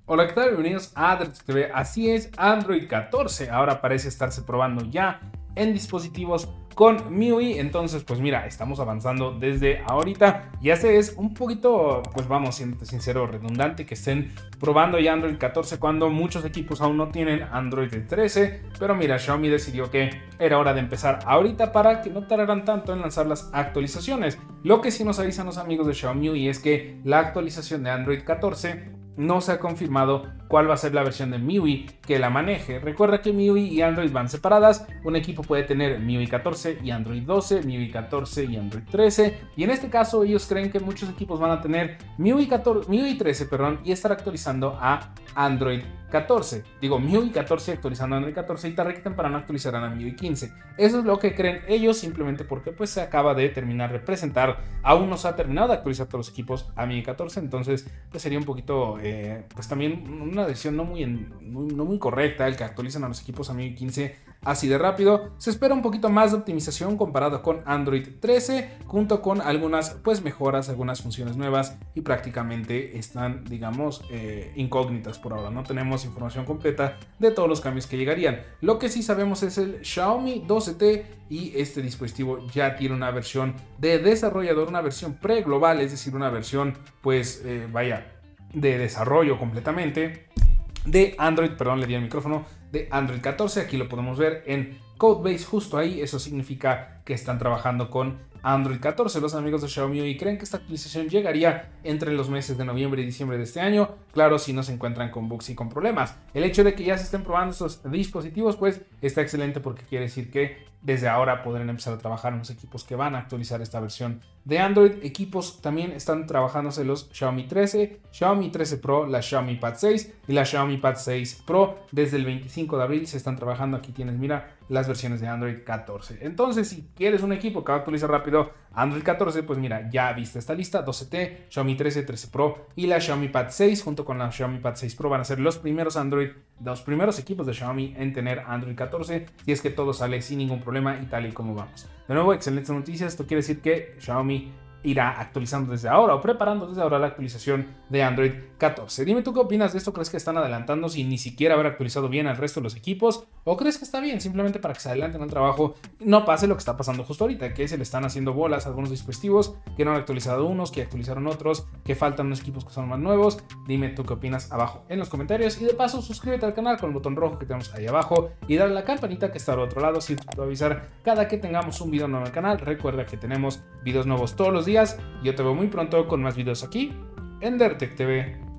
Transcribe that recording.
Hola, ¿qué tal? Bienvenidos a DerTech TV. Así es, Android 14 ahora parece estarse probando ya en dispositivos con MIUI. Entonces, pues mira, estamos avanzando desde ahorita. Ya sé, es un poquito, pues vamos, siendo sincero, redundante que estén probando ya Android 14 cuando muchos equipos aún no tienen Android 13. Pero mira, Xiaomi decidió que era hora de empezar ahorita para que no tardaran tanto en lanzar las actualizaciones. Lo que sí nos avisan los amigos de Xiaomi es que la actualización de Android 14 no se ha confirmado cuál va a ser la versión de MIUI que la maneje. Recuerda que MIUI y Android van separadas. Un equipo puede tener MIUI 14 y Android 12, MIUI 14 y Android 13. Y en este caso ellos creen que muchos equipos van a tener MIUI 13 y estar actualizando a Android 14. Digo, MIUI 14 actualizando a Android 14 y tarde que temprano actualizarán a MIUI 15. Eso es lo que creen ellos, simplemente porque pues se acaba de terminar de presentar. Aún no se ha terminado de actualizar todos los equipos a MIUI 14, entonces pues sería un poquito pues también una decisión no muy correcta el que actualicen a los equipos a MIUI 15 así de rápido. Se espera un poquito más de optimización comparado con Android 13, junto con algunas pues mejoras, algunas funciones nuevas, y prácticamente están, digamos, incógnitas por ahora. No tenemos información completa de todos los cambios que llegarían. Lo que sí sabemos es el Xiaomi 12T, y este dispositivo ya tiene una versión de desarrollador, una versión pre-global, es decir, una versión pues de desarrollo completamente de Android, perdón, le di el micrófono, de Android 14. Aquí lo podemos ver en Codebase, justo ahí. Eso significa que están trabajando con Android 14 los amigos de Xiaomi, y creen que esta actualización llegaría entre los meses de noviembre y diciembre de este año. Claro, si no se encuentran con bugs y con problemas. El hecho de que ya se estén probando estos dispositivos pues está excelente, porque quiere decir que desde ahora podrán empezar a trabajar en los equipos que van a actualizar esta versión de Android. Equipos también están trabajándose los Xiaomi 13, Xiaomi 13 Pro, la Xiaomi Pad 6 y la Xiaomi Pad 6 Pro. Desde el 25 de abril se están trabajando. Aquí tienes, mira, las versiones de Android 14. Entonces, si quieres un equipo que va a actualizar rápido Android 14, pues mira, ya viste esta lista. 12T, Xiaomi 13, 13 Pro y la Xiaomi Pad 6 junto con la Xiaomi Pad 6 Pro van a ser los primeros equipos de Xiaomi en tener Android 14, si es que todo sale sin ningún problema y tal y como vamos. De nuevo, excelentes noticias. Esto quiere decir que Xiaomi irá actualizando desde ahora, o preparando desde ahora, la actualización de Android 14. Dime tú qué opinas de esto. ¿Crees que están adelantando sin ni siquiera haber actualizado bien al resto de los equipos? ¿O crees que está bien simplemente para que se adelanten al trabajo y no pase lo que está pasando justo ahorita, que se le están haciendo bolas a algunos dispositivos, que no han actualizado unos, que actualizaron otros, que faltan unos equipos que son más nuevos? Dime tú qué opinas abajo en los comentarios, y de paso suscríbete al canal con el botón rojo que tenemos ahí abajo y dale a la campanita que está al otro lado, así te puedo avisar cada que tengamos un video nuevo en el canal. Recuerda que tenemos videos nuevos todos los días. Yo te veo muy pronto con más videos aquí en DerTech TV.